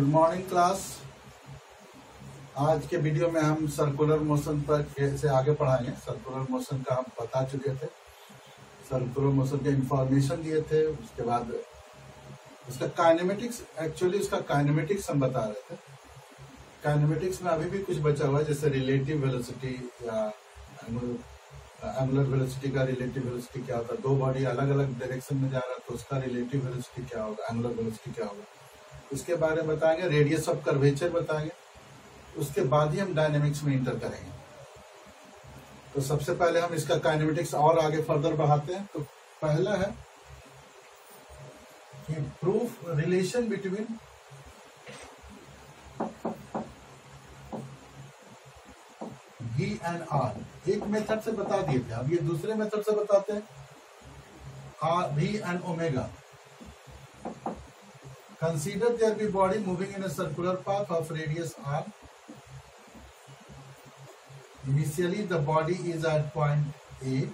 Good morning class. आज के video में हम सर्कुलर मोशन पर से आगे पढ़ाएंगे। सर्कुलर मोशन का हम बता चुके थे, सर्कुलर मोशन के इंफॉर्मेशन दिए थे। उसके बाद उसका काइनेमेटिक्स, एक्चुअली उसका काइनेमेटिक्स हम बता रहे थे। काइनेमेटिक्स में अभी भी कुछ बचा हुआ है, जैसे रिलेटिव वेलोसिटी या एंगुलर वेलोसिटी का रिलेटिव वेलोसिटी क्या होता है। दो बॉडी अलग अलग डायरेक्शन में जा रहा है तो उसका रिलेटिव वेलोसिटी क्या होगा, एंगुलर वेलोसिटी क्या होगा, इसके बारे में बताएंगे। रेडियस ऑफ कर्वेचर बताएंगे। उसके बाद ही हम डायनेमिक्स में इंटर करेंगे। तो सबसे पहले हम इसका काइनेमेटिक्स और आगे फर्दर बढ़ाते हैं। तो पहला है कि proof relation between V and R। एक मेथड से बता दिए थे, अब ये दूसरे मेथड से बताते हैं। V and omega. Consider there be body moving in a circular path of radius r. Initially, the body is at point A,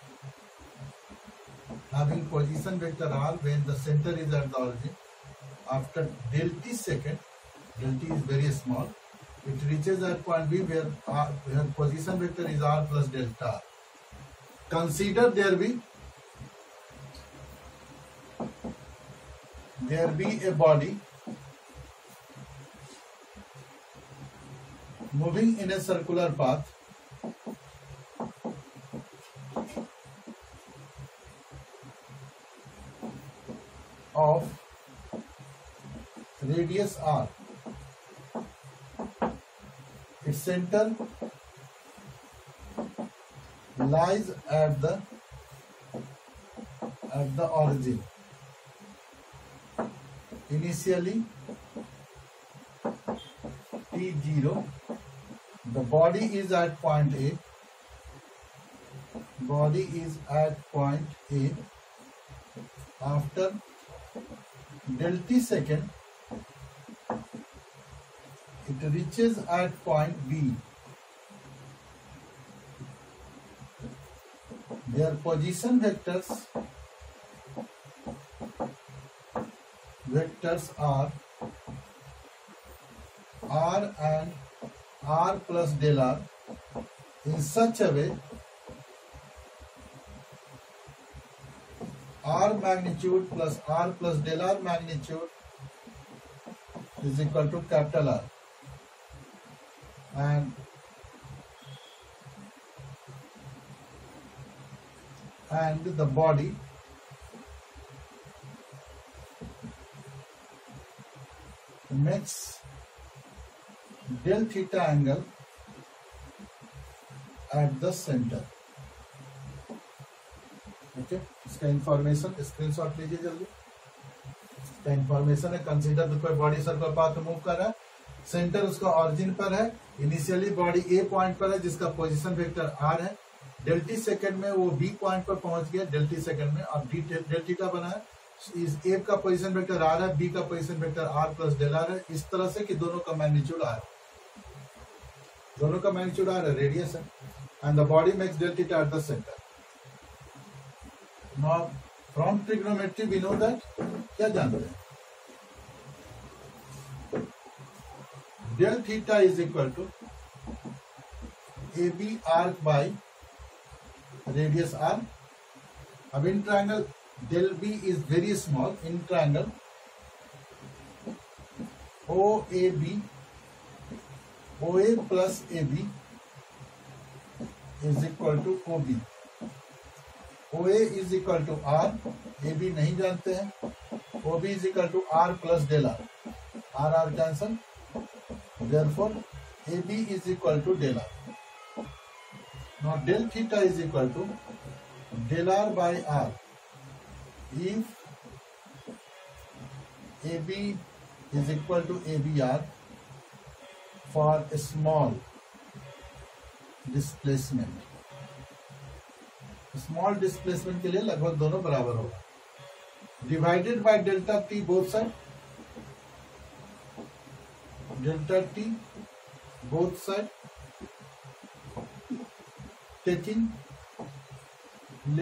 having position vector r when the center is at the origin. After del t second, del t is very small, it reaches at point B where position vector is r plus delta r. Consider there be a body moving in a circular path of radius r. Its center lies at the origin. Initially t0, the body is at point A. Body is at point A. After del t second, it reaches at point B. Their position vectors are r and r plus del r in such a way r magnitude plus r plus del r magnitude is equal to capital R, and the body makes del theta angle at the center. Okay, इसका information screenshot लीजिए जल्दी। इसका information है, consider कोई body circular path move कर रहा है, centre उसका ऑरिजिन पर है। इनिशियली बॉडी ए पॉइंट पर है जिसका पोजीशन वेक्टर आर है। डेल टी सेकंड में वो बी पॉइंट पर पहुंच गया डेल टी सेकंड में, अब डेल थीटा बना है। इस ए का पोजीशन वेक्टर आर है, बी का position vector R plus del R है। इस तरह से कि दोनों का मैग्नीट्यूड आर है, दोनों का मैग्नीट्यूड आर है, रेडियस है, and the body makes del theta at the center. Now from trigonometry we know that, क्या जानते हैं, del theta is equal to A B arc by radius R. अब in triangle del B is very small. In triangle OAB, OA plus AB is equal to OB. OA is equal to R, AB नहीं जानते हैं, OB is equal to R plus del R, R cancel, therefore AB is equal to del R. Now del theta is equal to del R by R. If AB is equal to ABR for a small displacement, small displacement के लिए लगभग दोनों बराबर होगा। Divided by delta T both side, delta T both side, taking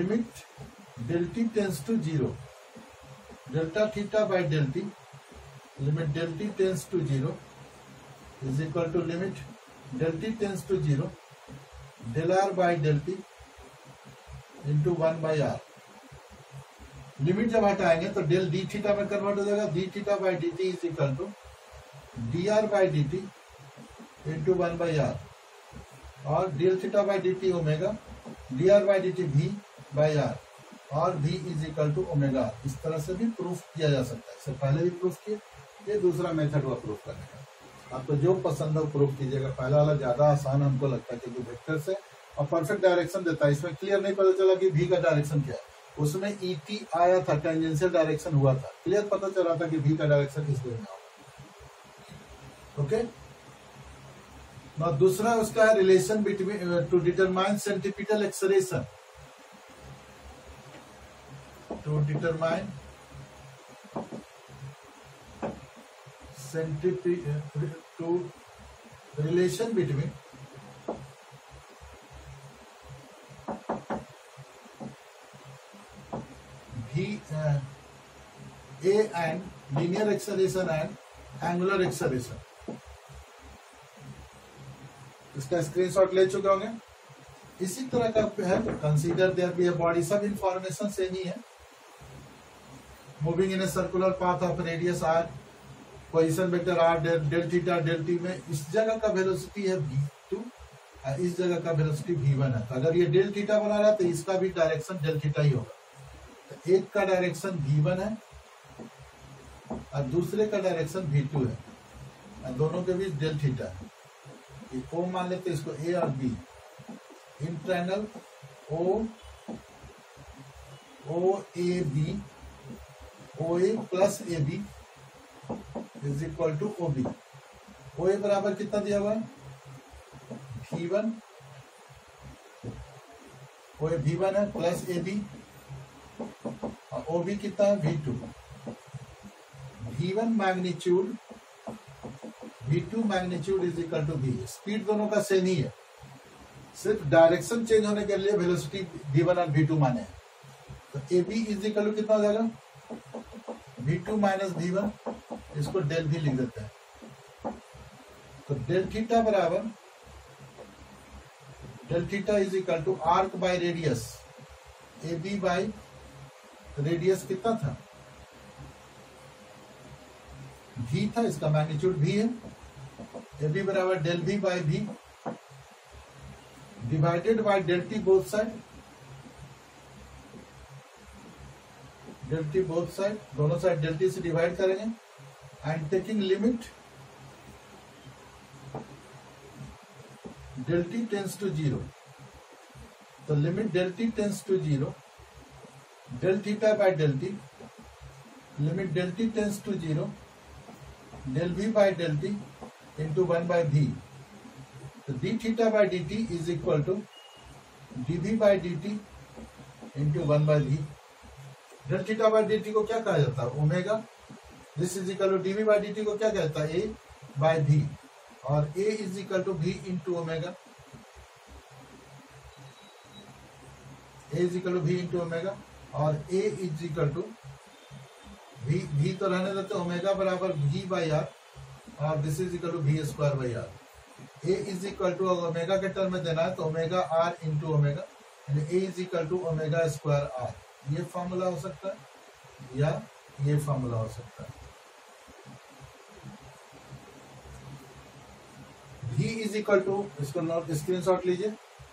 limit del t tends to 0, delta theta by del t लिमिट del t tends to 0 is equal to limit del t tends to 0 del r by del t into 1 by R. Limit जब हटाएंगे तो del D theta में convert हो जाएगा, D theta by D T is equal to D R by D T into 1 by R, और del theta by D T omega, D R by D T भी by R, और v is equal to omega. इस तरह से भी proof किया जा सकता है, इससे पहले भी प्रूफ किए, ये दूसरा मेथड हुआ प्रूफ करने का। आपको जो पसंद हो प्रूफ कीजिएगा, पहला वाला ज्यादा आसान हमको लगता है क्योंकि वेक्टर से और परफेक्ट डायरेक्शन देता है। इसमें क्लियर नहीं पता चला कि v का डायरेक्शन क्या है, उसमें et आया था, टेंजेंशियल डायरेक्शन हुआ था, क्लियर पता चला था कि v का डायरेक्शन इस वे में होगा। ओके, now दूसरा उसका है relation between to determine centripetal acceleration, to determine to relation between v a and linear acceleration and angular acceleration। इसका स्क्रीनशॉट ले चुके होंगे। इसी तरह का है consider there be a body, सब इंफॉर्मेशन सेम ही है। Moving in a circular path of radius r, position vector r del theta del t में इस जगह का वेलोसिटी है v2 और इस जगह का वेलोसिटी v1 है। तो अगर ये डेल थीटा बना रहा है तो इसका भी डायरेक्शन डेल थीटा ही होगा। तो एक का डायरेक्शन v1 है और दूसरे का डायरेक्शन v2 है और दोनों के बीच डेल थीटा है। ये O मान लेते इसको a और b, in triangle o a b OA plus A B is equal to O B. O A बराबर कितना दिया हुआ है V1, ओ ए V1 है प्लस ए बी, और ओ बी कितना है V2। V1 magnitude V2 magnitude is equal to V। Speed दोनों का सेम ही है, सिर्फ डायरेक्शन चेंज होने के लिए वेलोसिटी V1 और V2 माने हैं। तो A B is equal to कितना हो जाएगा V2 माइनस V1, इसको डेल भी लिख देते हैं। तो डेल थीटा बराबर del theta is equal to arc by radius A B by radius कितना था v था, इसका मैग्नीट्यूड v है। ए बी बराबर del v by v divided by del T both side, del T both side, दोनों side del T से divide करेंगे and taking limit del T tends to 0। तो limit del T tends to 0 del theta by del T, limit del T tends to 0 del V by del T into 1 by V. तो D theta by D T is equal to D V by D T into 1 by V. Del theta by D T को क्या कहा जाता है omega, this is equal to D V by D T को क्या कहता है A by V, और A is equal to V into omega, A is equal to V into omega, और A is equal to V तो रहने देते, omega बराबर वी बाई आर, और this is equal to we square by R. A is equal to omega के term में देना है तो omega R into omega, A is equal to omega square R. ये फॉर्मूला हो सकता है या ये फॉर्मूला हो सकता है। v इज इक्वल टू, इसको नोट स्क्रीनशॉट लीजिए,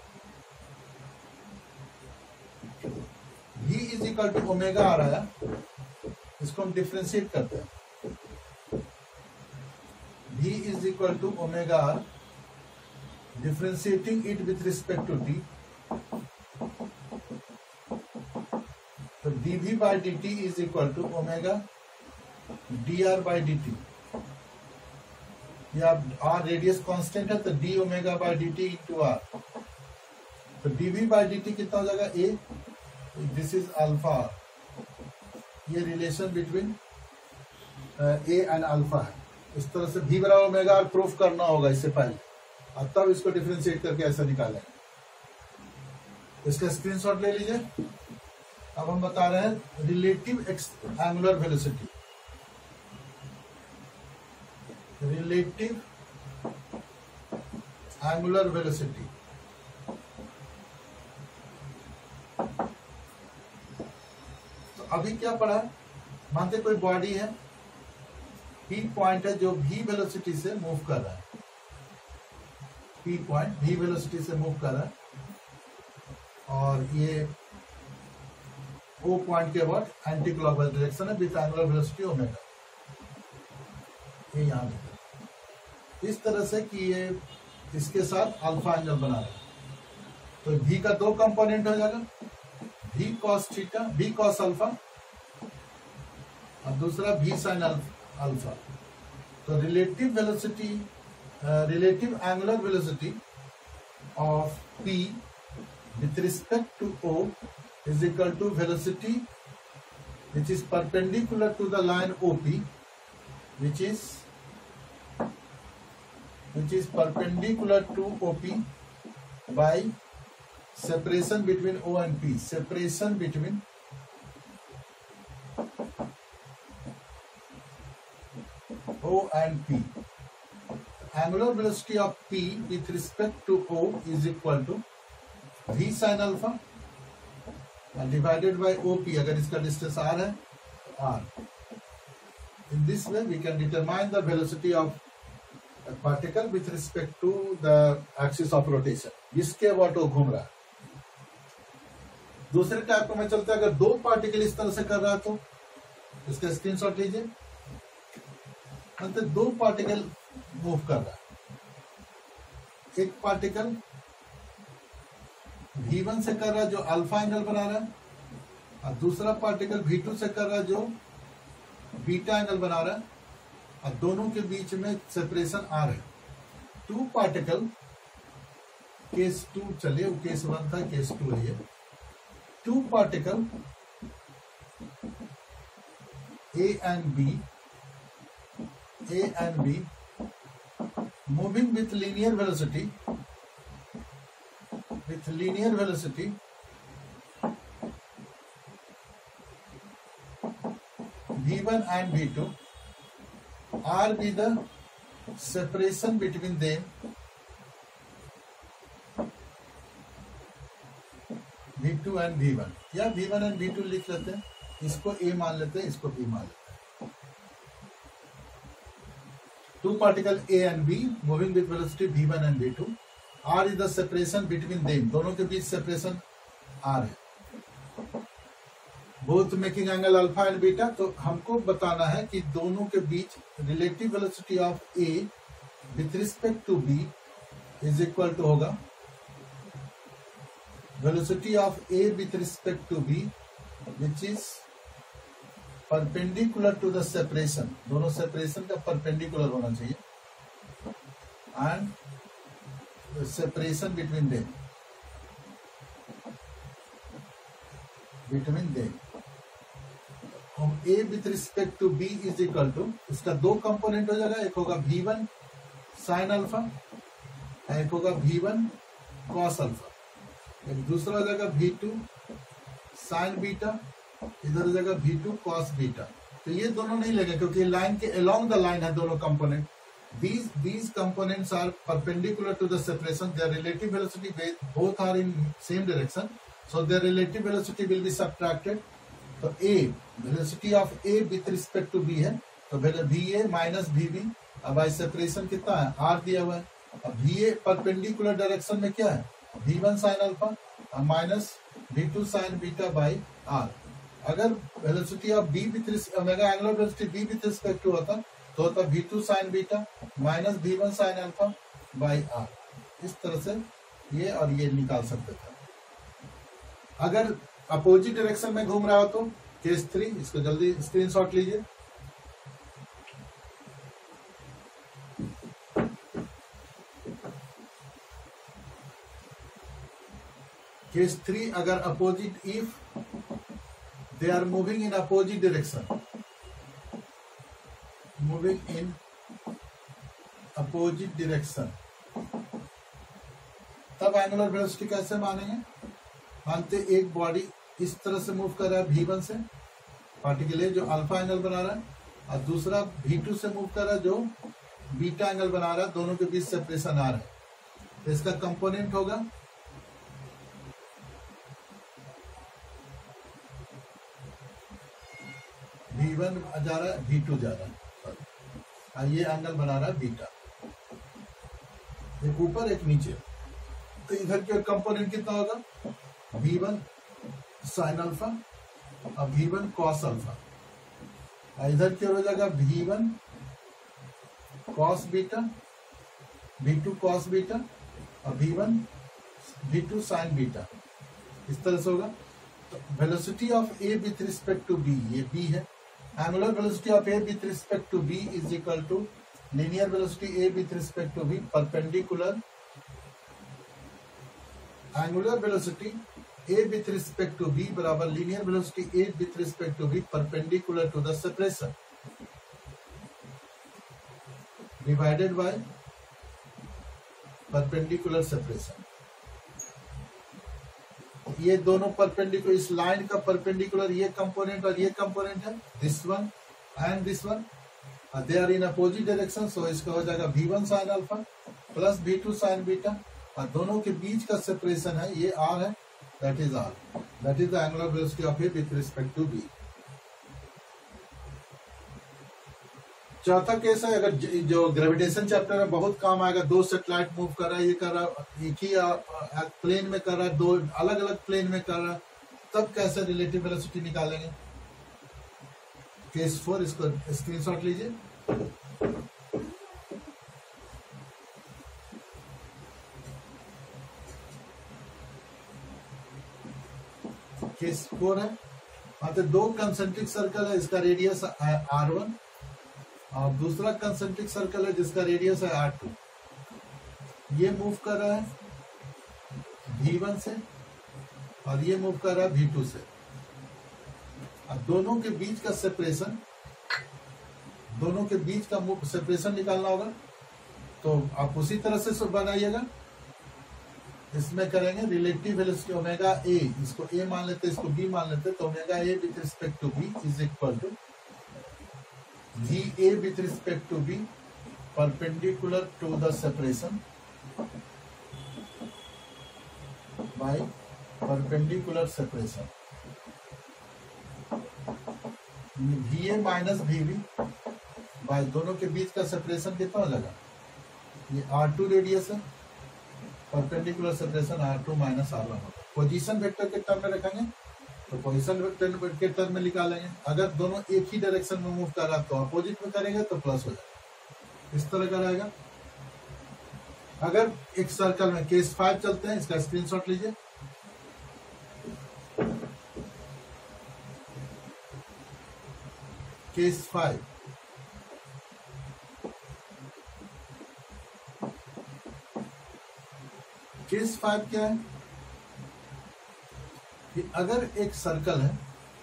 v is equal to omega आ रहा है, इसको हम डिफ्रेंशिएट करते हैं। v is equal to omega R, differentiating it with respect to t, तो dv by D T is equal to omega D R by D T. या R radius constant है तो D omega by D T into R, तो dv by D T कितना हो जाएगा A, this is alpha. ये relation between A and alpha है। इस तरह से v बराबर ओमेगा आर प्रूफ करना होगा इससे पहले, और तब इसको डिफरेंशिएट करके ऐसा निकालेंगे। इसका स्क्रीनशॉट ले लीजिए। अब हम बता रहे हैं relative angular velocity. Relative angular velocity. तो अभी क्या पढ़ा, मानते कोई बॉडी है, पी पॉइंट है जो v वेलोसिटी से मूव कर रहा है, पी पॉइंट v वेलोसिटी से मूव कर रहा है, और ये ओ पॉइंट के अबाउट एंटी क्लॉकवाइज डायरेक्शन है विथ एंगुलर वेलोसिटी ओमेगा, ये यहाँ लिखा इस तरह से कि ये इसके साथ अल्फा एंगल बना रहा है। तो v का दो कंपोनेंट हो जाएगा, v cos theta, v cos alpha, और दूसरा v sin अल्फा। तो relative velocity, relative angular velocity of p with respect to o is equal to velocity which is perpendicular to the line OP, which is perpendicular to OP by separation between O and P, separation between O and P. Angular velocity of P with respect to O is equal to v sin alpha divided by OP, अगर इसका distance r है r. In this way we can determine the velocity of a particle with respect to the axis of rotation, जिसके about वो घूम रहा है। दूसरे type को मैं चलता है, अगर दो पार्टिकल इस तरह से कर रहा है तो इसका स्क्रीनशॉट लीजिए। मतलब दो पार्टिकल मूव कर रहा है, एक पार्टिकल v1 से कर रहा है जो अल्फा एंगल बना रहा है, और दूसरा पार्टिकल v2 से कर रहा है जो बीटा एंगल बना रहा है, और दोनों के बीच में सेपरेशन r है। टू पार्टिकल, केस 2 चलिए, वो केस 1 था, केस 2 है ये। Two particle A and B moving with linear velocity v1 and v2, r be the separation between them v2 and v1, या v1 and v2 लिख लेते हैं, इसको a मान लेते हैं, इसको b मान लेते हैं। Two particle A and B moving with velocity v1 and v2, r is the separation between them, दोनों के बीच सेपरेशन r है। Both making angle alpha and beta. तो हमको बताना है कि दोनों के बीच relative velocity of A with respect to B is equal to होगा velocity of A with respect to B which is perpendicular to the separation, दोनों सेपरेशन का परपेंडिकुलर होना चाहिए, एंड सेपरेशन बिटवीन देम, हम A with respect to B is equal to, इसका दो component हो जाएगा, एक होगा v1 साइन अल्फा, एक होगा v1 कॉस अल्फा, एक दूसरा हो जाएगा v2 साइन बीटा, इधर हो जाएगा v2 कॉस बीटा। तो ये दोनों नहीं लगे क्योंकि लाइन के अलोंग द लाइन है दोनों component. these components are perpendicular to the separation, their relative velocity both are in same direction, so their relative velocity will be subtracted। तो A, velocity of A with respect to B है, तो VA minus VB, अब आई separation कितना है, R दिया हुआ है। अब VA परपेंडिकुलर डायरेक्शन में क्या है, V1 sine alpha minus V2 sine beta by R। अगर velocity of B with omega angular velocity B with respect to होता तो होता V2 sine beta minus V1 sine alpha by R। इस तरह से ये और ये निकाल सकते थे। अगर अपोजिट डायरेक्शन में घूम रहा हो तो केस 3, इसको जल्दी स्क्रीनशॉट लीजिए। केस 3, अगर opposite, if they are moving in opposite direction, moving in opposite direction, तब एंगुलर वेलोसिटी कैसे मानेंगे। मानते एक बॉडी इस तरह से मूव कर रहा है v1 से, पार्टिकल जो अल्फा एंगल बना रहा है, और दूसरा v2 से मूव कर रहा है जो बीटा एंगल बना रहा है, दोनों के बीच सेपरेशन आ रहा है, तो इसका कंपोनेंट होगा V1 जा रहा है, V2 जा रहा है, और ये एंगल बना रहा है बीटा, एक ऊपर एक नीचे। तो इधर के कंपोनेंट कितना होगा, V1 साइन अल्फा और V1 कॉस अल्फा, और इधर की ओर हो जाएगा V1 cos beta, V2 cos beta और V2 साइन बीटा, इस तरह से होगा। तो velocity of A with respect to B, ये बी है, angular velocity of A with respect to B is equal to linear velocity A with respect to B perpendicular, angular velocity A with respect to B बराबर linear velocity A with respect to B perpendicular to the separation divided by perpendicular separation. ये दोनों perpendicular, इस line का perpendicular ये component और ये component है, this one and this one, they are in opposite direction, so इसका हो जाएगा V1 sine alpha plus V2 sine beta, और दोनों के बीच का सेपरेशन है ये R है, that is R, that is the angular velocity of A with respect to B. चौथा केस है, अगर जो ग्रेविटेशन चैप्टर में बहुत काम आएगा, दो सैटेलाइट मूव कर रहा है, ये कर रहा है, एक ही प्लेन में कर रहा है, दो अलग अलग प्लेन में कर रहा है, तब कैसे रिलेटिव वेलोसिटी निकालेंगे। केस 4, इसको स्क्रीनशॉट लीजिए। केस 4 है, मतलब दो कंसेंट्रिक सर्कल है, इसका रेडियस R1 और दूसरा कंसेंट्रिक सर्कल है जिसका रेडियस है R2। ये मूव कर रहा है V1 से और ये मूव कर रहा है V2 से, और दोनों के बीच का सेपरेशन, दोनों के बीच का सेपरेशन निकालना होगा। तो आप उसी तरह से बनाइएगा, इसमें करेंगे रिलेटिव वेलोसिटी ओमेगा ए, इसको ए मान लेते हैं, इसको बी मान लेते हैं, तो omega A with respect to B is equal to V A with respect to B perpendicular to the separation by perpendicular separation, V A minus V B by दोनों के बीच का सेपरेशन कितना हो जाएगा, ये R2 रेडियस है, perpendicular separation R2 minus R1 होगा। Position vector के टर्म में रखेंगे तो पोजीशन वेक्टर के टर्म में निकालेंगे, अगर दोनों एक ही डायरेक्शन में मूव कर रहा तो अपोजिट में करेंगे तो प्लस हो जाएगा, इस तरह का रहेगा। अगर एक सर्कल में केस 5 चलते हैं, इसका स्क्रीनशॉट लीजिए। केस 5, केस 5 क्या है कि अगर एक सर्कल है,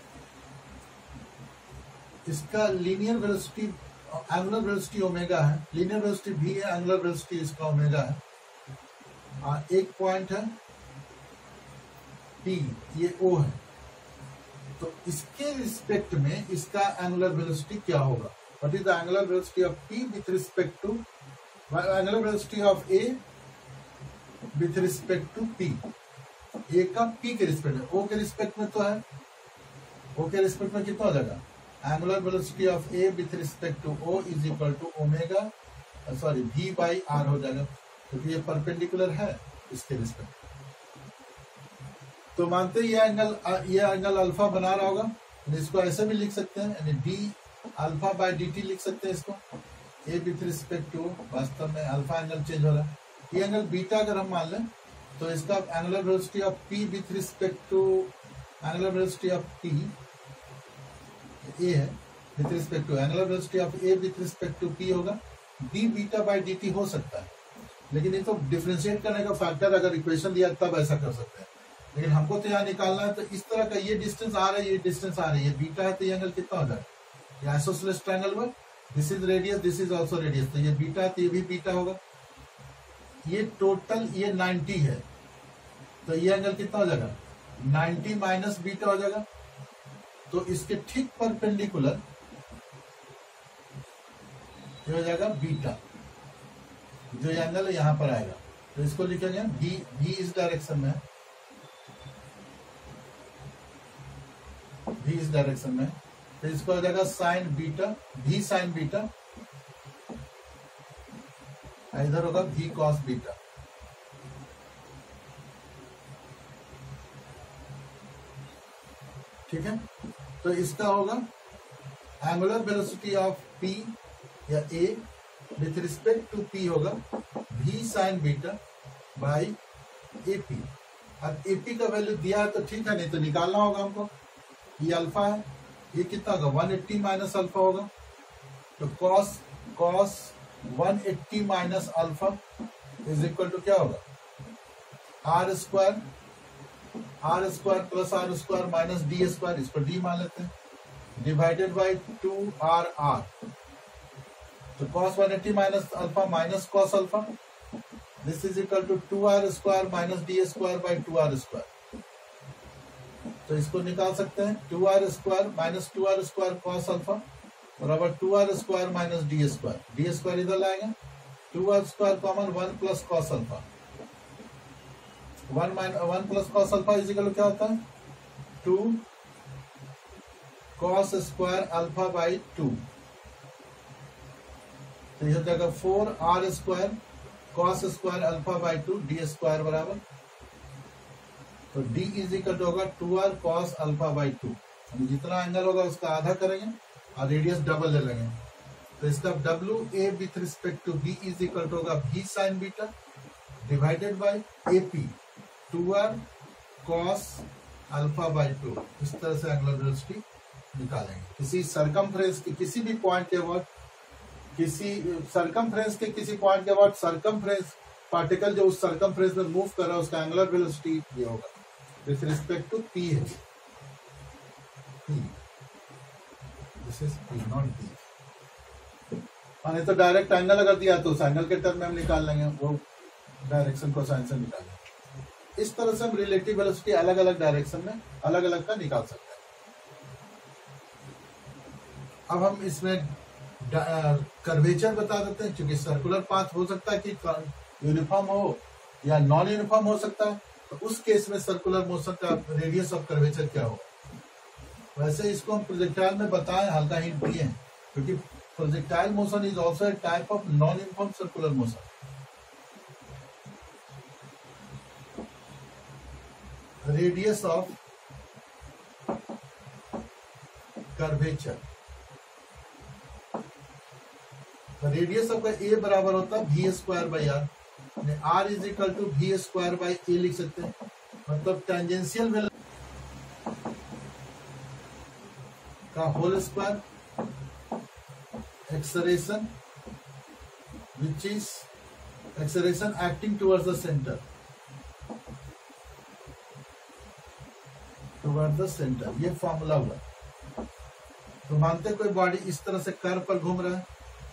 इसका linear velocity angular velocity omega है, लीनियर वेलोसिटी भी है, एंगुलर वेलोसिटी इसका ओमेगा है, और एक पॉइंट है P, ये O है, तो इसके रिस्पेक्ट में इसका एंगुलर वेलोसिटी क्या होगा, what is the angular velocity of P with respect to angular velocity of A with respect to P, A का P के रिस्पेक्ट में, O के रिस्पेक्ट में तो है, O के रिस्पेक्ट में कितना हो जाएगा, angular velocity of A with respect to O is equal to omega sorry V by R हो जाएगा, क्योंकि ये परपेंडिकुलर है इसके रिस्पेक्ट। तो मानते ये एंगल अल्फा बना रहा होगा, इसको ऐसे भी लिख सकते हैं, यानी d alpha by D t लिख सकते हैं इसको, ए विथ रिस्पेक्ट टू, वास्तव में अल्फा एंगल चेंज हो रहा है, ये एंगल बीटा अगर हम मान लें तो इसका angular velocity of P with respect to angular velocity of P A है, with respect to angular velocity of A with respect to P होगा, d beta by D t हो सकता है, लेकिन ये तो डिफरेंशिएट करने का फैक्टर अगर इक्वेशन दिया तब ऐसा कर सकते हैं, लेकिन हमको तो यहाँ निकालना है, तो इस तरह का ये डिस्टेंस आ रहा है, ये डिस्टेंस आ रही है, बीटा है तो ये एंगल कितना हो जाएगा, ये आइसोसेलेस ट्रायंगल में this is radius, this is also radius, तो ये बीटा है तो ये भी बीटा होगा, ये टोटल ये 90 है, तो ये एंगल कितना हो जाएगा 90 माइनस बीटा हो जाएगा, तो इसके ठीक परपेंडिकुलर ये हो जाएगा बीटा, जो ये एंगल है यहाँ पर आएगा, तो इसको लिखेंगे भी इस डायरेक्शन में, भी इस डायरेक्शन में, तो इसको हो जाएगा साइन बीटा, भी साइन बीटा, इधर होगा भी कॉस बीटा। ठीक है, तो इसका होगा एंगुलर वेलोसिटी ऑफ पी या A with respect to P होगा भी साइन बीटा बाई एपी। अब एपी का वैल्यू दिया है तो ठीक है, नहीं तो निकालना होगा हमको। ये अल्फा है, ये कितना होगा 180 माइनस अल्फा होगा, तो cos 180 minus alpha is equal to क्या होगा r square plus r square minus d square, इसको डी मान लेते हैं, डिवाइडेड बाई 2r। तो cos 180 minus alpha minus cos alpha, this is equal to 2r square minus d square by 2r square. तो इसको निकाल सकते हैं 2r square minus 2r square cos alpha बराबर 2r square minus d square इधर लाएंगे, 2r square common 1 plus cos alpha, 1 plus cos alpha is equal क्या होता है 2 कॉस स्क्वायर अल्फा बाई 2। तो यह हो जाएगा 4r square cos square alpha by 2 d square बराबर, तो d इज इक्वल होगा 2r कॉस अल्फा बाई 2। जितना एंगल होगा उसका आधा करेंगे और रेडियस डबल ले लेंगे, तो इसका W A with respect to B is equal होगा भी sine beta divided by A P 2r cos alpha by 2। इस तरह से एंगुलर वेलोसिटी निकालेंगे किसी सरकमफ्रेंस के किसी भी पॉइंट के अबाउट, किसी सरकमफ्रेंस के किसी पॉइंट के अबाउट सरकमफ्रेंस पार्टिकल जो उस सरकमफ्रेंस में मूव कर रहा है उसका एंगुलर वेलोसिटी ये होगा विथ रिस्पेक्ट टू पी है, this is P not D. माने तो डायरेक्ट एंगल अगर दिया तो उस एंगल के टर्म में हम निकाल लेंगे, वो डायरेक्शन को साइन से निकालेंगे। इस तरह से हम रिलेटिव वेलोसिटी अलग अलग डायरेक्शन में अलग अलग का निकाल सकते हैं। अब हम इसमें कर्वेचर बता देते हैं, क्योंकि सर्कुलर पाथ हो सकता है कि यूनिफॉर्म हो या नॉन यूनिफॉर्म हो सकता है, तो उस केस में सर्कुलर मोशन का रेडियस ऑफ कर्वेचर क्या होगा। वैसे इसको हम प्रोजेक्टाइल में बताएं, हल्का हिंट दिए हैं, क्योंकि projectile motion is also a type of non uniform circular motion. Radius of curvature, radius of का ए बराबर होता है v square by r, r is equal to we square by a लिख सकते हैं। मतलब टेंजेंशियल वेलोसिटी का whole square acceleration which is acceleration acting towards the centre, towards the centre, ये फॉर्मूला हुआ। तो मानते कोई बॉडी इस तरह से कर्व पर घूम रहा है,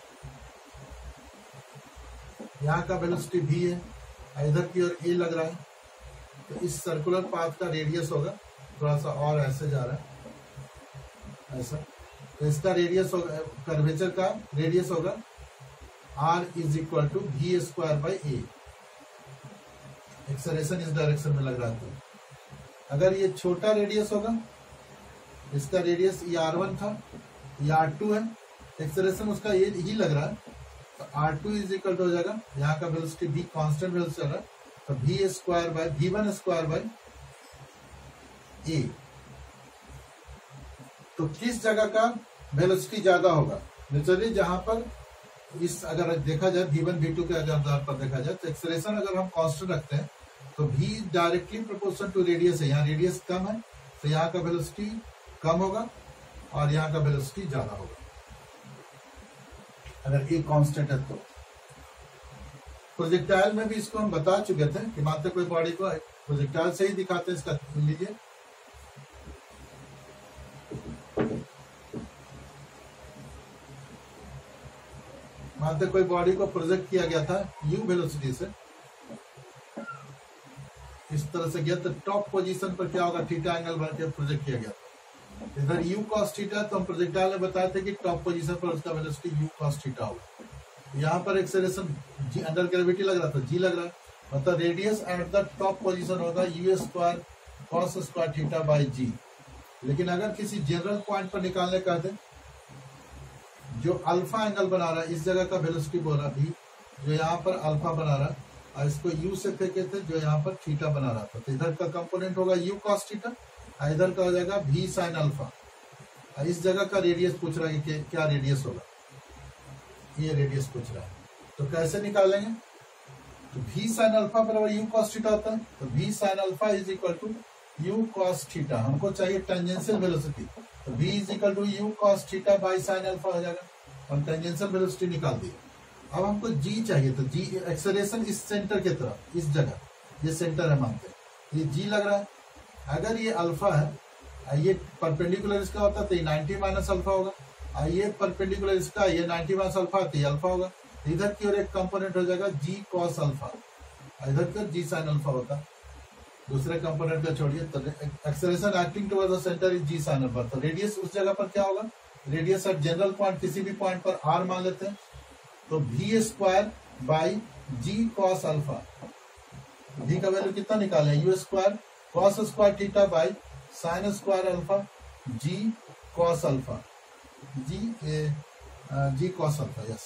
यहाँ का वेलोसिटी v है, इधर की ओर a लग रहा है, तो इस सर्कुलर पाथ का रेडियस होगा, थोड़ा सा और ऐसे जा रहा है ऐसा, तो इसका रेडियस होगा, कर्वेचर का रेडियस होगा r is equal to we square by a. Acceleration इस डायरेक्शन में लग रहा है, तो अगर ये छोटा रेडियस होगा, इसका रेडियस ये r1 था, ये r2 है, एक्सलेरेशन उसका ये ही लग रहा है, तो r2 इज इक्वल हो जाएगा, यहाँ का वेलोसिटी v कांस्टेंट वेलोसिटी चल रहा है, तो v square by v1 square by a। तो किस जगह का वेलोसिटी ज्यादा होगा, नेचुरली जहां पर इस अगर देखा जाए v1 v2 के आधार पर देखा जाए, तो एक्सलेरेशन अगर हम कांस्टेंट रखते हैं तो v directly proportional to radius है, यहाँ रेडियस कम है तो यहाँ का वेलोसिटी कम होगा और यहाँ का वेलोसिटी ज्यादा होगा अगर ए कांस्टेंट है। तो प्रोजेक्टाइल में भी इसको हम बता चुके थे कि मानते कोई बॉडी को प्रोजेक्टाइल से ही दिखाते हैं, इसका लीजिए मानते कोई बॉडी को प्रोजेक्ट किया गया था u वेलोसिटी से, इस तरह से गया, तो टॉप पोजीशन पर क्या होगा, थीटा एंगल बन के प्रोजेक्ट किया गया था। इधर u cos थीटा, तो हम प्रोजेक्टाइल में बताए थे कि टॉप पोजीशन पर उसका वेलोसिटी u cos थीटा होगा। यहाँ पर एक्सेलरेशन जी अंडर ग्रेविटी लग रहा था, जी लग रहा है, मतलब radius at the top position होगा u square cos square theta by g. लेकिन अगर किसी जनरल पॉइंट पर निकालने का दे, जो अल्फा एंगल बना रहा है इस जगह का वेलोसिटी बोला भी, जो यहाँ पर अल्फा बना रहा है और इसको यू से फेंके थे, जो यहाँ पर थीटा बना रहा था, तो इधर का कंपोनेंट होगा यू कॉस थीटा और इधर का हो जाएगा भी साइन अल्फा। इस जगह का रेडियस पूछ रहा है कि क्या रेडियस होगा, ये रेडियस पूछ रहा है। तो कैसे निकालेंगे, तो v साइन अल्फा बराबर u cos थीटा होता है, तो v sine alpha is equal to u cos theta, हमको चाहिए टेंजेंशियल वेलोसिटी, तो v is equal to u cos theta by sine alpha हो जाएगा, हम टेंजेंशियल वेलोसिटी निकाल दिए। अब हमको g चाहिए, तो g एक्सेलरेशन इस सेंटर की तरफ, इस जगह, ये सेंटर है मानते हैं, ये g लग रहा है, अगर ये अल्फा है, ये परपेंडिकुलर इसका होता है तो ये 90 माइनस अल्फा होगा, और ये परपेंडिकुलर इसका, ये 90 माइनस अल्फा तो ये अल्फा होगा, इधर की ओर एक कंपोनेंट हो जाएगा जी कॉस अल्फा, इधर का जी साइन अल्फा होता, दूसरे कंपोनेंट का छोड़िए, तो acceleration acting towards the centre is g sine alpha. तो रेडियस उस जगह पर क्या होगा, रेडियस एट जनरल पॉइंट किसी भी पॉइंट पर आर मान लेते हैं, तो भी square by g cos alpha, भी का वैल्यू कितना निकाले, u square cos square theta by sine square alpha g cos alpha, g cos alpha, yes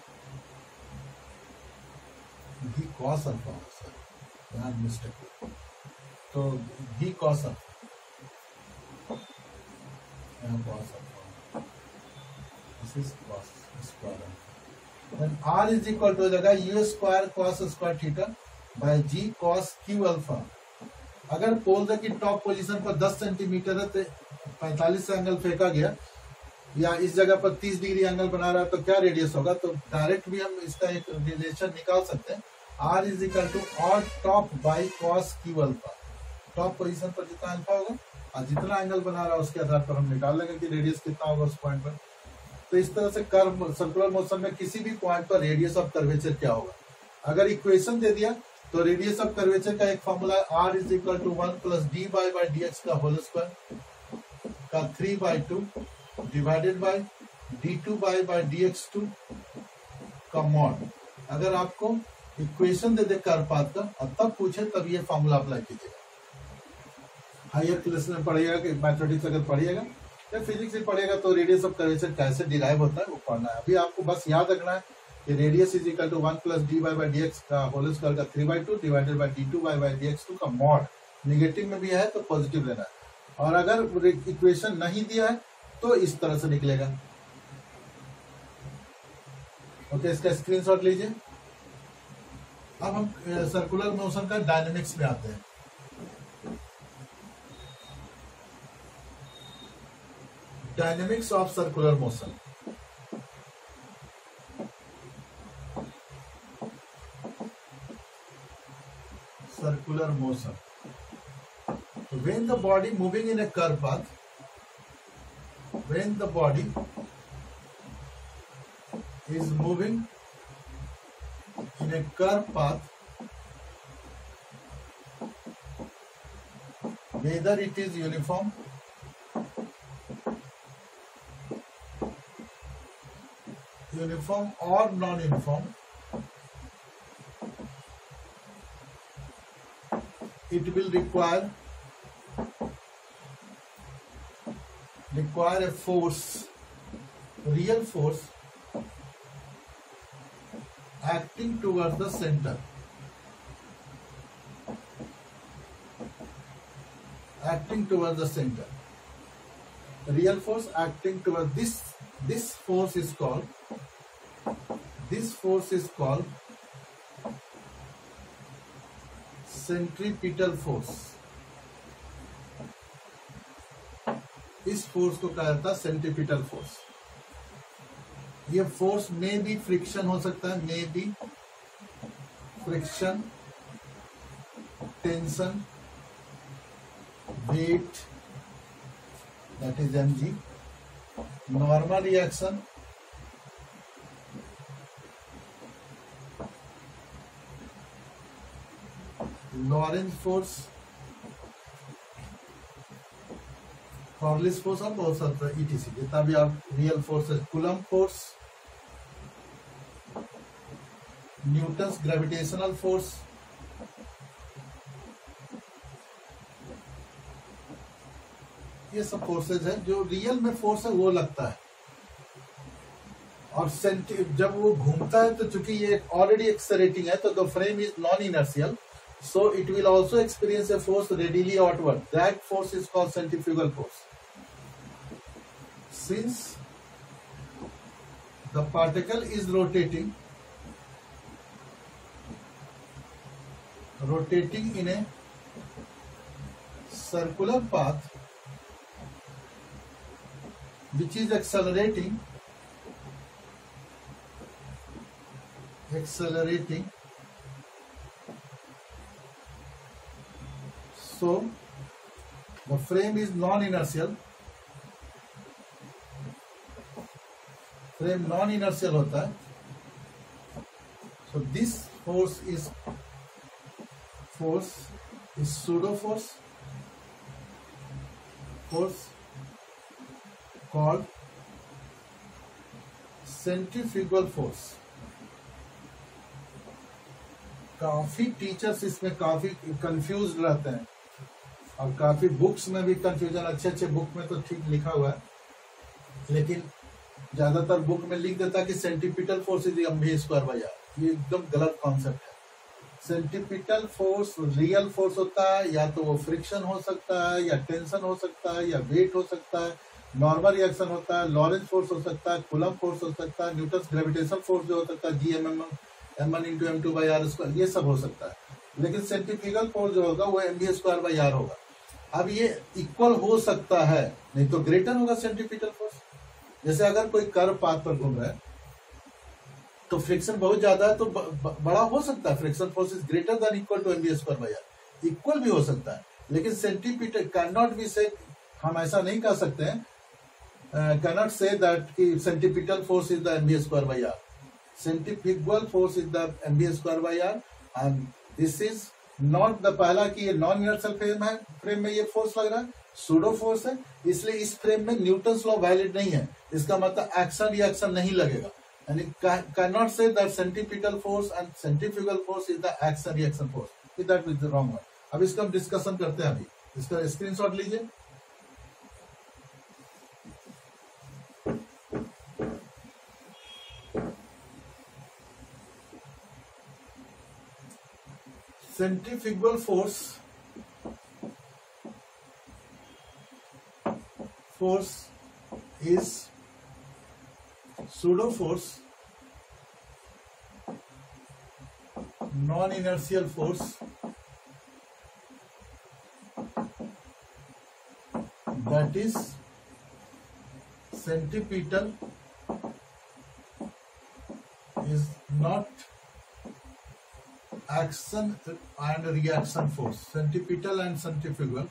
भी कॉस अल्फा, सर यहाँ मिस्टेक, तो भी कॉस अल्फा, यहाँ cos alpha, this is cos square alpha, then r is equal to हो जाएगा u square cos square theta by g cos cube alpha. अगर पोल दे की टॉप पोजीशन पर 10 सेंटीमीटर है तो 45 से एंगल फेंका गया, या इस जगह पर 30 डिग्री एंगल बना रहा है, तो क्या रेडियस होगा, तो डायरेक्ट भी हम इसका एक रिलेशन निकाल सकते हैं, r is equal to all top by cos cube alpha, top position पर जितना अल्फा होगा और जितना एंगल बना रहा है उसके आधार पर हम निकाल लेंगे कि रेडियस कितना होगा उस पॉइंट पर। तो इस तरह से कर्व सर्कुलर मोशन में किसी भी पॉइंट पर रेडियस ऑफ कर्वेचर क्या होगा, अगर इक्वेशन दे दिया तो रेडियस ऑफ कर्वेचर का एक फॉर्मूला है r is equal to 1 plus d by by d x का होल स्क्वायर का 3/2 divided by d2 by dx2 का मॉड। अगर आपको इक्वेशन दे दे कर्व पाथ का और तब पूछे तब ये फॉर्मूला अप्लाई कीजिएगा। हायर क्लास में पढ़िएगा कि मैथमेटिक्स अगर पढ़िएगा या फिजिक्स में पढ़िएगा तो रेडियस ऑफ कर्वेचर कैसे डिराइव होता है वो पढ़ना है। अभी आपको बस याद रखना है कि radius is equal to 1 plus d by d x का होल स्क्वायर का 3/2 divided by d2 by dx2 का मॉड। निगेटिव में भी है तो पॉजिटिव लेना है, और अगर इक्वेशन नहीं दिया है तो इस तरह से निकलेगा। ओके, इसका स्क्रीनशॉट लीजिए। अब हम सर्कुलर मोशन का डायनेमिक्स में आते हैं। Dynamics of circular motion. Circular motion, when the body moving in a curve path, when the body is moving in a curve path, whether it is uniform or non-uniform, it will require a force, real force acting towards the center, real force acting towards this force is called centripetal force. इस force को कहा जाता है centripetal force. ये force में भी friction हो सकता है, में भी friction, tension, weight that is mg, normal reaction, Lorentz force, Coriolis force और बहुत सारे ETC जितना भी आप रियल फोर्स है, Coulomb force, Newton's gravitational force, ये सब फोर्सेज है जो रियल में फोर्स है वो लगता है। और जब वो घूमता है तो चूंकि ये ऑलरेडी एक्सेलरेटिंग है तो the frame is non inertial, so it will also experience a force readily outward. That force is called centrifugal force. Since the particle is rotating in a circular path which is accelerating so the frame is non-inertial, frame non-inertial होता है, so this force is pseudo force called centrifugal force. काफी teachers इसमें काफी confuse रहते हैं और काफी books में भी कंफ्यूजन, अच्छे बुक में तो ठीक लिखा हुआ है लेकिन ज्यादातर बुक में लिख देता है कि centripetal force is mv square by r. ये एकदम गलत कॉन्सेप्ट है। सेंटीपिटल फोर्स रियल फोर्स होता है, या तो वो फ्रिक्शन हो सकता है, या टेंशन हो सकता है, या वेट हो सकता है, नॉर्मल रिएक्शन होता है, लॉरेंज फोर्स हो सकता है, कूलम फोर्स हो सकता है, न्यूटन्स ग्रेविटेशनल फोर्स जो हो सकता है G m1 into m2 by r square, ये सब हो सकता है। लेकिन सेंट्रीफ्यूगल फोर्स जो होगा वो mv स्क्वायर बाई आर होगा। अब ये इक्वल हो सकता है, नहीं तो ग्रेटर होगा सेंट्रीपिटल फोर्स। जैसे अगर कोई कर्व पाथ पर घूम रहा है तो फ्रिक्शन बहुत ज्यादा है तो बड़ा हो सकता है, friction force is greater than equal to mv square by r, equal भी हो सकता है। लेकिन सेंट्रीपिटल कैन नॉट बी से, हम ऐसा नहीं कह सकते हैं, cannot say that कि centripetal force is the mv square by r. Centrifugal force is the mv square by r, and this is not the पहला कि ये नॉन इनर्शियल फ्रेम में ये फोर्स लग रहा है, सूडो फोर्स है, इसलिए इस फ्रेम में न्यूटन्स लॉ वैलिड नहीं है। इसका मतलब एक्शन रिएक्शन नहीं लगेगा, यानी cannot say that centripetal force and centrifugal force is the action reaction force. That is the wrong one. अब इसका हम डिस्कशन करते हैं। अभी इसका स्क्रीनशॉट लीजिए। Centrifugal force is pseudo force, non-inertial force that is centripetal, is not action and reaction force. Centripetal and centrifugal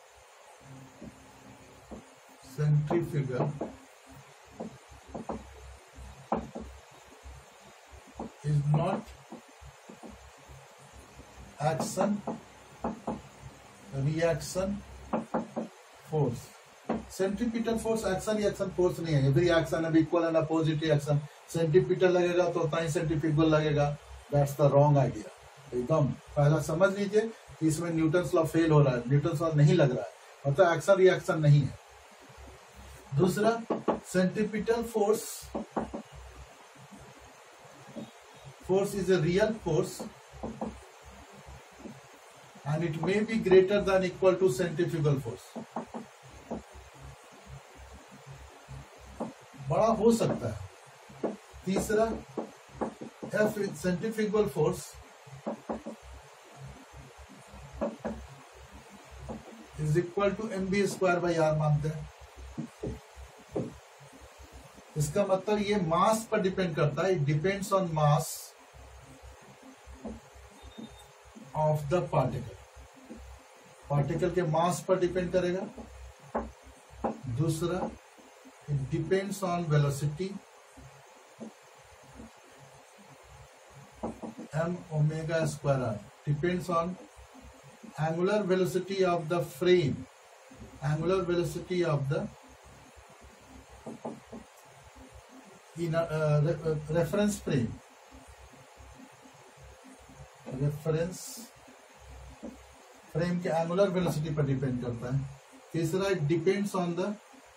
is not action reaction force. Centripetal force action reaction force नहीं है। Every action है equal and opposite reaction. Centripetal लगेगा तो उतना ही centrifugal लगेगा। That's the wrong idea. एकदम पहला समझ लीजिए कि इसमें न्यूटन्स लॉ फेल हो रहा है, न्यूटन्स लॉ नहीं लग रहा है, मतलब एक्शन रिएक्शन नहीं है। दूसरा, centripetal force is a real force and it may be greater than equal to centrifugal force. बड़ा हो सकता है। तीसरा, F centrifugal force is equal to mv square by R मानते हैं। इसका मतलब ये मास पर डिपेंड करता है। It depends on mass of the particle. Particle के मास पर डिपेंड करेगा। दूसरा, it depends on velocity m omega square R, depends on angular velocity of the frame, angular velocity of the reference frame. Reference frame के angular velocity पर depend करता है। तीसरा, it depends on the,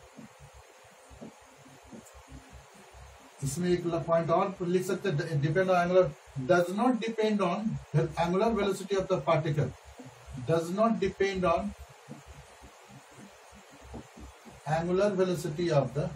इसमें एक point और लिख सकते हैं, depend on angular, does not depend on angular velocity of the particle, does not depend on angular velocity of the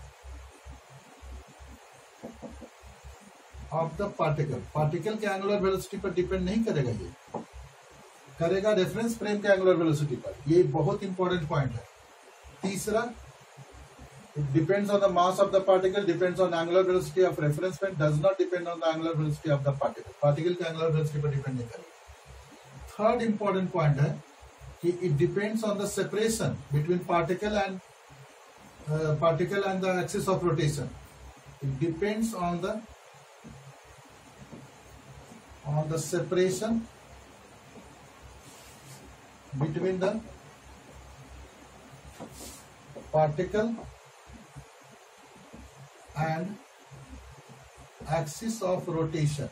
particle. Particle के एंगुलर वेलोसिटी पर डिपेंड नहीं करेगा, ये करेगा रेफरेंस फ्रेम के एंगुलर वेलोसिटी पर। ये बहुत इंपॉर्टेंट पॉइंट है। तीसरा, it depends on the mass of the particle, depends on angular velocity of reference frame, does not depend on the angular velocity of the particle. Particle के angular velocity पर depend नहीं करेगा। Third important point है कि it depends on the separation between particle and the axis of rotation. It depends on the separation between the particle and axis of rotation।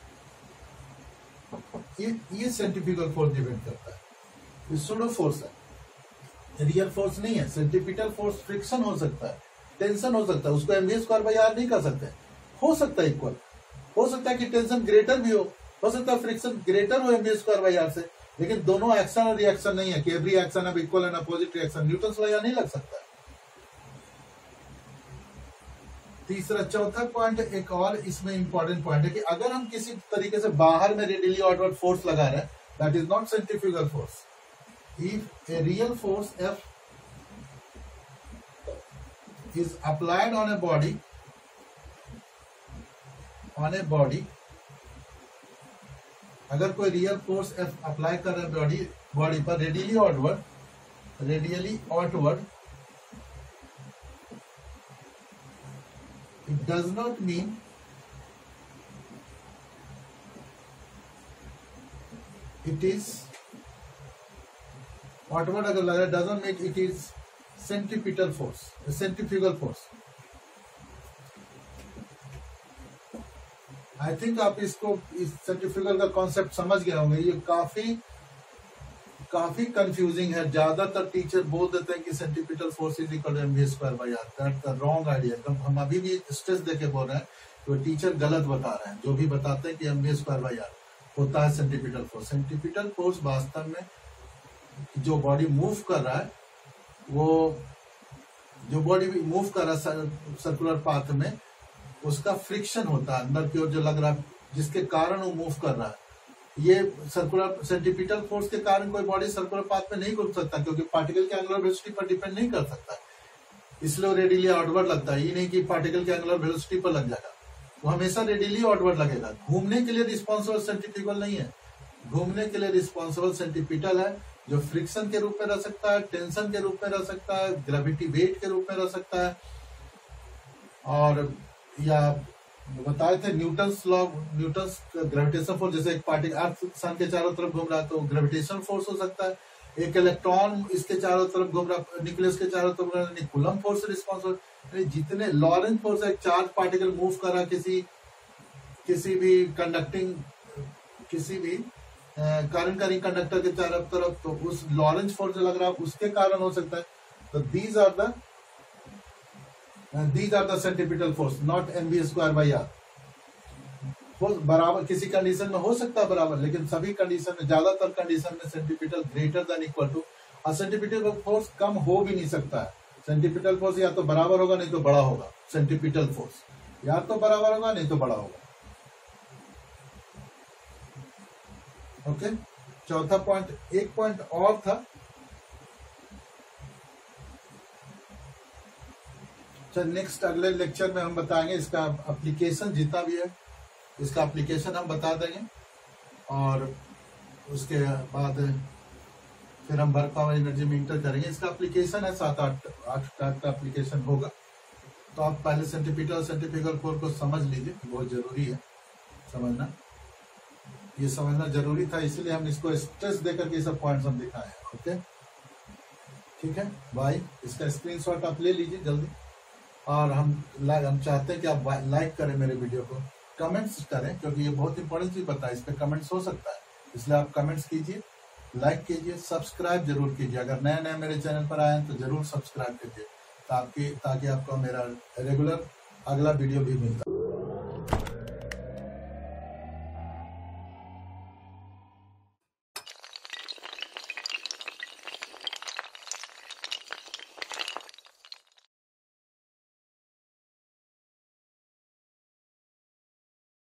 ये centrifugal force depend करता है। ये pseudo force है, real force नहीं है। Centripetal force friction हो सकता है, टेंशन हो सकता है, उसको mv²r नहीं कर सकते। हो सकता है इक्वल, हो सकता है कि टेंशन ग्रेटर भी हो सकता है फ्रिक्शन ग्रेटर हो mv²r से, लेकिन दोनों एक्शन और रिएक्शन नहीं है कि एवरी एक्शन अब equal and opposite reaction. Newton's law नहीं लग सकता है। तीसरा, चौथा पॉइंट एक और इसमें इंपॉर्टेंट पॉइंट है कि अगर हम किसी तरीके से बाहर में रेडियली आउटवर्ड फोर्स लगा रहे हैं, that is not centrifugal force. If a real force F is applied on a body, अगर कोई रियल फोर्स F अप्लाई कर रहे हैं बॉडी पर radially outward, it does not mean it is outward, अगर लग रहा है doesn't mean it is centripetal force, centrifugal force. I think आप इसको, इस सेंट्रीफ्यूगल का कॉन्सेप्ट समझ गए होंगे। ये काफी कंफ्यूजिंग है। ज्यादातर टीचर बोल देते हैं कि centripetal force is equal to mv²r। That's the wrong idea. हम अभी भी स्ट्रेस देके बोल रहे हैं तो टीचर गलत बता रहे हैं। जो भी बताते हैं कि mv²r होता है सेंट्रीपिटल फोर्स। सेंट्रीपिटल फोर्स वास्तव में जो बॉडी मूव कर रहा है, वो जो बॉडी मूव कर रहा है सर्कुलर पाथ में, उसका फ्रिक्शन होता है अंदर की ओर जो लग रहा है, जिसके कारण वो मूव कर रहा है। ये सर्कुलर सेंट्रीपिटल फोर्स के कारण कोई बॉडी सर्कुलर पाथ में नहीं घूम सकता, क्योंकि पार्टिकल के एंगुलर वेलोसिटी पर डिपेंड नहीं कर सकता, इसलिए वो रेडियली आउटवर्ड लगता है। ये नहीं कि पार्टिकल के एंगुलर वेलोसिटी पर लग जाएगा, वो हमेशा रेडियली आउटवर्ड लगेगा। घूमने के लिए रिस्पॉन्सिबल सेंट्रीफ्यूगल नहीं है, घूमने के लिए रिस्पॉन्सिबल सेंट्रीपिटल है, जो फ्रिक्शन के रूप में रह सकता है, टेंशन के रूप में रह सकता है, ग्रेविटी वेट के रूप में रह सकता है, और या बताए थे न्यूटन्स ग्रेविटेशन फोर्स। जैसे एक पार्टिकल अर्थ सन के चारों तरफ घूम रहा है तो ग्रेविटेशन फोर्स हो सकता है। एक इलेक्ट्रॉन इसके चारों तरफ घूम रहा, न्यूक्लियस के चारों तरफ घूम रहा, कूलम फोर्स से रिस्पॉन्सिबल। जितने लॉरेंस फोर्स है, एक चार्ज पार्टिकल मूव कर रहा किसी भी कंडक्टिंग, किसी भी करंट कैरिंग कंडक्टर के चारों तरफ, तो उस लॉरेंस फोर्स जो लग रहा है उसके कारण हो सकता है। तो these are the centripetal force, not mv²r। बराबर किसी कंडीशन में हो सकता है बराबर, लेकिन सभी कंडीशन में, ज्यादातर कंडीशन में centripetal greater than equal to, और सेंट्रीपिटल फोर्स कम हो भी नहीं सकता है। सेंट्रीपिटल फोर्स या तो बराबर होगा नहीं तो बड़ा होगा। सेंट्रीपिटल फोर्स या तो बराबर होगा नहीं तो बड़ा होगा। ओके, चौथा पॉइंट, एक पॉइंट और था। नेक्स्ट अगले लेक्चर में हम बताएंगे इसका एप्लीकेशन, जितना भी है इसका एप्लीकेशन हम बता देंगे, और उसके बाद फिर हम वर्क पावर एनर्जी में इंटर करेंगे। इसका एप्लीकेशन है 7-8 टाइप का एप्लीकेशन होगा। तो आप पहले सेंट्रीपिटल सेंट्रीफ्यूगल फोर्स को समझ लीजिए, बहुत जरूरी है समझना। ये समझना जरूरी था, इसलिए हम इसको स्ट्रेस देकर के सब पॉइंट्स हम दिखाए। ओके, ठीक है भाई, इसका स्क्रीनशॉट आप ले लीजिए जल्दी। और हम चाहते हैं कि आप लाइक करें मेरे वीडियो को, कमेंट्स करें, क्योंकि ये बहुत इंपॉर्टेंट चीज बताया, इस पे कमेंट्स हो सकता है, इसलिए आप कमेंट्स कीजिए, लाइक कीजिए, सब्सक्राइब जरूर कीजिए। अगर नए नए मेरे चैनल पर आए हैं तो जरूर सब्सक्राइब कीजिए ताकि आपको मेरा रेगुलर अगला वीडियो भी मिलता है।